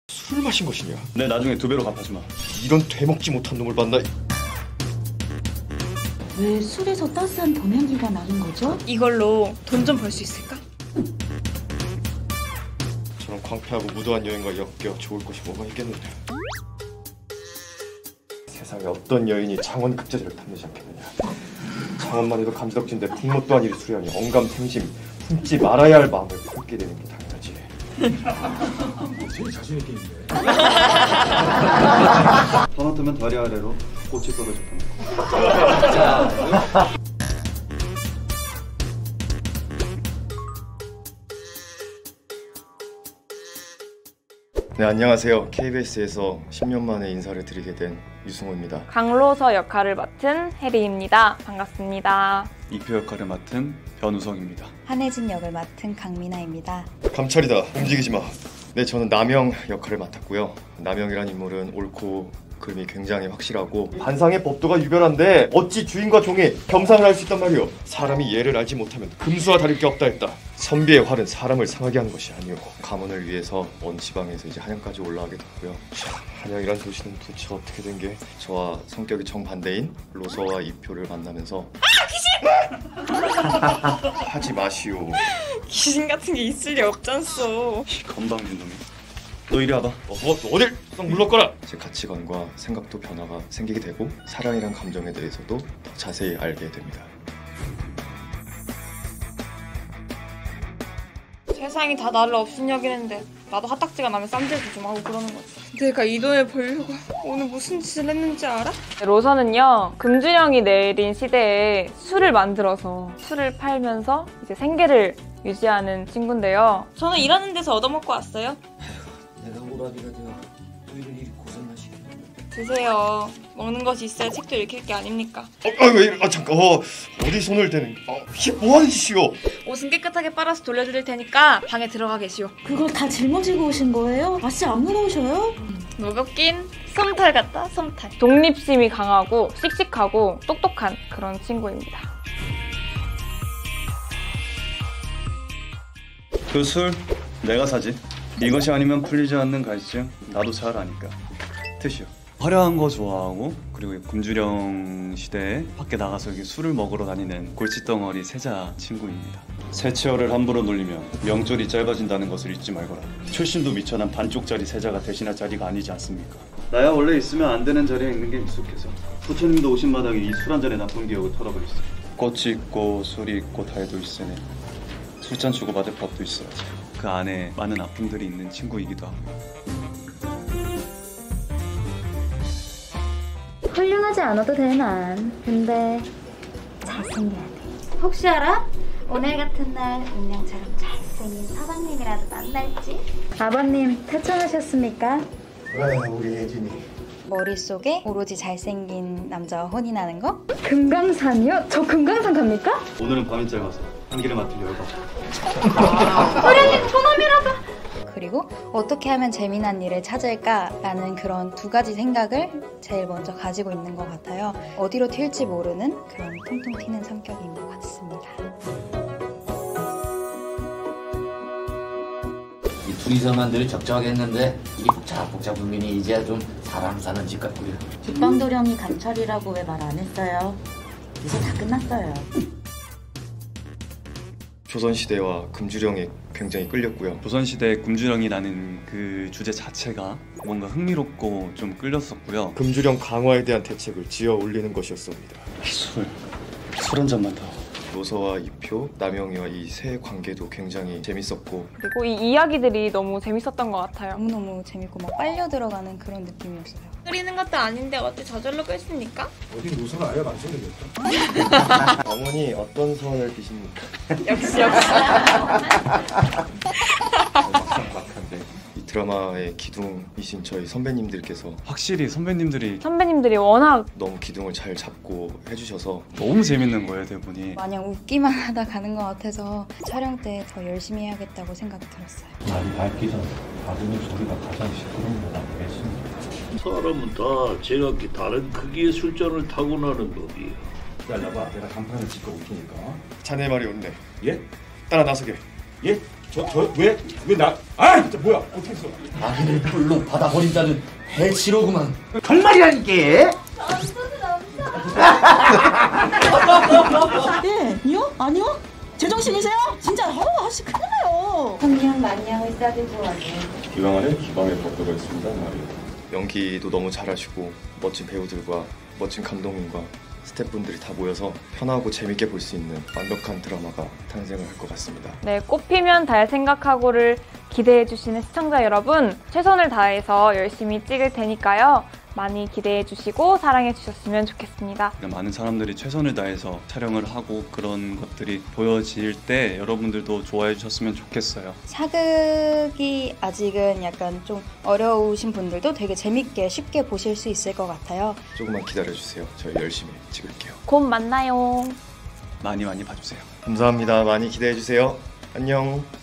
술 마신 것이냐? 내 나중에 2배로 갚아주마. 이런 되먹지 못한 놈을 만나. 왜 술에서 따스한 동향기가 나는 거죠? 이걸로 돈 좀 벌 수 있을까? 저런 광패하고 무도한 여인과 엮여 좋을 것이 뭐가 있겠느냐. 세상에 어떤 여인이 장원 급제들을 탐내지 않겠느냐. 장원만 해도 감지덕진데 풍모 또한 이리 수려하니 언감생심 품지 말아야 할 마음을 품게 되는 게 당연하지. 제일 자신 있게 있네. 하마터면 다리 아래로 꽃이 떨어졌다. 네, 안녕하세요. KBS에서 10년 만에 인사를 드리게 된 유승호입니다. 강로서 역할을 맡은 혜리입니다. 반갑습니다. 이표 역할을 맡은 변우성입니다. 한혜진 역을 맡은 강민아입니다. 감찰이다. 움직이지 마. 네, 저는 남영 역할을 맡았고요. 남영이란 인물은 옳고 그름이 굉장히 확실하고 반상의 법도가 유별한데 어찌 주인과 종이 겸상을 할 수 있단 말이오. 사람이 예를 알지 못하면 금수와 다를 게 없다 했다. 선비의 활은 사람을 상하게 하는 것이 아니오. 가문을 위해서 먼 지방에서 이제 한양까지 올라가게 됐고요. 참, 한양이란 도시는 도대체 어떻게 된 게 저와 성격이 정반대인 로서와 이표를 만나면서 하지 마시오. 귀신 같은 게 있을 리 없잖소. 이 건방진 놈이. 너 이리 와봐. 어딜 썩 물러거라. 제 가치관과 생각도 변화가 생기게 되고 사랑이란 감정에 대해서도 더 자세히 알게 됩니다. 세상이 다 나를 업신여기는데 나도 화딱지가 나면 쌈질도 좀 하고 그러는 거지. 내가 이 돈을 벌려고 오늘 무슨 짓을 했는지 알아? 로서는요, 금준영이 내린 시대에 술을 만들어서 술을 팔면서 이제 생계를 유지하는 친구인데요. 저는 일하는 데서 얻어먹고 왔어요. 내가 오라비가 되어 너희를 이리 고생하시게. 드세요. 먹는 것이 있어야 책도 읽힐 게 아닙니까? 잠깐. 어디 손을 대는? 이게 뭐하는 짓이오? 옷은 깨끗하게 빨아서 돌려드릴 테니까 방에 들어가 계시오. 그걸 다 짊어지고 오신 거예요? 아씨 안 무거우셔요? 무겁긴 솜털 같다, 솜털. 독립심이 강하고 씩씩하고 똑똑한 그런 친구입니다. 그 술 내가 사지. 이것이 아니면 풀리지 않는 갈증 나도 잘 아니까. 드시오. 화려한 거 좋아하고 그리고 금주령 시대에 밖에 나가서 이렇게 술을 먹으러 다니는 골칫덩어리 세자 친구입니다. 세치어를 함부로 놀리면 명절이 짧아진다는 것을 잊지 말거라. 출신도 미천한 반쪽짜리 세자가 대신할 자리가 아니지 않습니까? 나야 원래 있으면 안 되는 자리에 있는 게 익숙해서. 부처님도 오신 마당에 이 술 한 잔의 나쁜 기억을 털어버렸어. 꽃이 있고 술이 있고 달도 있으니 술잔 주고 받을 법도 있어야지. 그 안에 많은 아픔들이 있는 친구이기도 하고요. 훌륭하지 않아도 되만. 근데 잘생겨야 돼. 혹시 알아? 오늘 같은 날 운명처럼 잘생긴 서방님이라도 만날지? 아버님 퇴천하셨습니까? 왜 우리 혜진이? 머릿속에 오로지 잘생긴 남자와 혼이 나는 거? 금강산이요? 저 금강산 갑니까? 오늘은 밤이 짧아서 한 길에 맡을 열받아. 어련님 저놈이라도! 그리고 어떻게 하면 재미난 일을 찾을까라는 그런 두 가지 생각을 제일 먼저 가지고 있는 것 같아요. 어디로 튈지 모르는 그런 통통 튀는 성격인 것 같습니다. 이 둘이서만 늘 적적하게 했는데 이 복잡한 분이 이제야 좀 사람 사는 집 같고요. 뒷방도령이 감찰이라고 왜 말 안 했어요? 이제 다 끝났어요. 조선시대와 금주령에 굉장히 끌렸고요. 조선시대 금주령이라는 그 주제 자체가 뭔가 흥미롭고 좀 끌렸었고요. 금주령 강화에 대한 대책을 지어 올리는 것이었습니다. 술 한 잔만 더. 로서와 이표, 남영이와 이 세 관계도 굉장히 재밌었고 그리고 이 이야기들이 너무 재밌었던 것 같아요. 너무너무 재밌고 막 빨려 들어가는 그런 느낌이었어요. 끓이는 것도 아닌데 어째 저절로 끓습니까? 어디 노선 아예 안 생겼다. 어머니 어떤 소원을 비십니까? 역시 막상막한데 이 드라마의 기둥이신 저희 선배님들께서 확실히 선배님들이 워낙 너무 기둥을 잘 잡고 해주셔서 너무 재밌는 거예요, 대본이. 마냥 웃기만 하다 가는 것 같아서 촬영 때 더 열심히 해야겠다고 생각이 들었어요. 날이 밝기 전 아버님 소리가 가장 시끄러운 건 아니겠습니까? 사람은 다 제각기 다른 크기의 술잔을 타고나는 법이에요. 기다려봐, 내가 간판을 찍고 올 테니까. 자네 말이 옳네. 예? 따라 나서게. 예? 왜 나? 아 진짜 뭐야? 어떻게 했어? 아기를 풀로 받아버린다는 해치로구만. 정말이라니까. 네, 니요? 아니요? 제정신이세요? 진짜 아씨 큰일 나요. 성냥 만냥을 싸들고 왔네. 기왕하는 기방의 법도가 있습니다 말이에요. 연기도 너무 잘하시고 멋진 배우들과 멋진 감독님과 스태프분들이 다 모여서 편하고 재밌게 볼 수 있는 완벽한 드라마가 탄생을 할 것 같습니다. 네, 꽃피면 달 생각하고를 기대해주시는 시청자 여러분, 최선을 다해서 열심히 찍을 테니까요. 많이 기대해주시고 사랑해주셨으면 좋겠습니다. 많은 사람들이 최선을 다해서 촬영을 하고 그런 것들이 보여질 때 여러분들도 좋아해 주셨으면 좋겠어요. 사극이 아직은 약간 좀 어려우신 분들도 되게 재밌게 쉽게 보실 수 있을 것 같아요. 조금만 기다려주세요. 저희 열심히 찍을게요. 곧 만나요. 많이 봐주세요. 감사합니다. 많이 기대해주세요. 안녕.